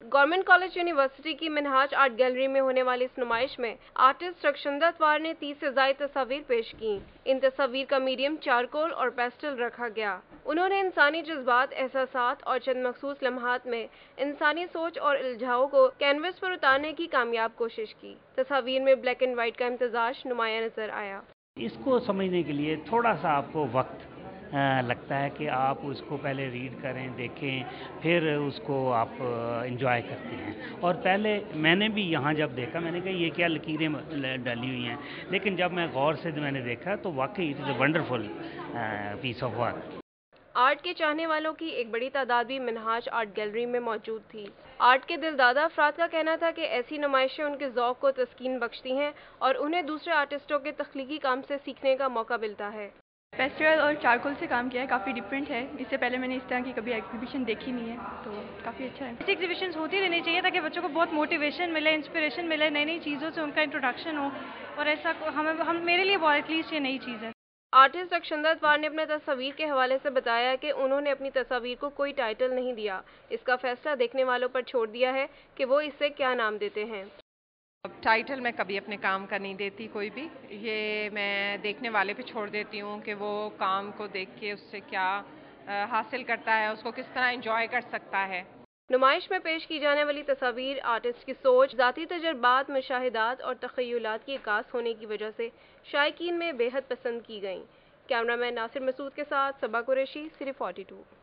Government college university کی منہاج art gallery میں ہونے والی اس نمائش میں آرٹسٹ رکشندہ اتوار نے 30 سے زائد تصاویر پیش کیں۔ ان تصاویر کا میڈیم چارکول اور پیسٹل رکھا گیا۔ انہوں نے انسانی جذبات، احساسات اور چند مخصوص لمحات میں انسانی سوچ اور الجھاؤ کو کینوس پر اتارنے کی کامیاب کوشش کی۔ تصاویر میں بلیک اینڈ وائٹ کا امتزاج نمایاں نظر آیا۔ اس کو سمجھنے کے لیے تھوڑا سا آپ کو وقت لگتا ہے کہ آپ اس کو پہلے ریڈ کریں، دیکھیں، پھر اس کو آپ انجوائے کرتے ہیں۔ اور پہلے میں نے بھی یہاں جب دیکھا میں نے کہا یہ کیا لکیریں ڈلی ہوئی ہیں، لیکن جب میں غور سے میں نے دیکھا تو واقعی it is a wonderful piece of work. Art کے چاہنے والوں کی ایک بڑی تعداد بھی منہاج آرٹ گیلری میں موجود تھی۔ آرٹ کے دل دادا افراد کا کہنا تھا کہ ایسی نمائشیں ان کے ذوق کو تسکین بخشتی ہیں اور انہیں دوسرے آرٹسٹوں کے تخلیقی کام سے سیکھنے کا موقع ملتا ہے۔ پیسٹل اور چارکول سے کام کیا ہے، کافی ڈفرینٹ ہے۔ اس سے پہلے میں نے اس طرح کی کبھی ایگزیبیشن دیکھی نہیں ہے، تو کافی اچھا ہے۔ ایسی ایگزیبیشنز ہوتی رہنی چاہیے تاکہ بچوں کو بہت موٹیویشن ملے، انسپریشن ملے، نئی نئی چیزوں سے ان کا انٹروڈکشن ہو، اور ایسا میرے لیے بہت ایٹ لیسٹ یہ نئی چیز ہے۔ آرٹسٹ رکشندہ اتوار نے اپنے تصاویر کے حوالے سے بتایا کہ انہوں نے اپنی تصاویر کو کوئی ٹائٹل نہیں دیا، اس کا فیصلہ دیکھنے والوں پر چھوڑ دیا ہے کہ وہ اسے کیا نام دیتے ہیں۔ ٹائٹل میں کبھی اپنے کام کا نہیں دیتی کوئی بھی، یہ میں دیکھنے والے پہ چھوڑ دیتی ہوں کہ وہ کام کو دیکھ کے اس سے کیا حاصل کرتا ہے، اس کو کس طرح انجوائے کر سکتا ہے۔ نمائش میں پیش کی جانے والی تصاویر آرٹسٹ کی سوچ، ذاتی تجربات، مشاہدات اور تخیلات کی عکاس ہونے کی وجہ سے شائقین میں بے حد پسند کی گئیں۔ کیمرہ مین ناصر مسعود کے ساتھ صبا قریشی، سی 42۔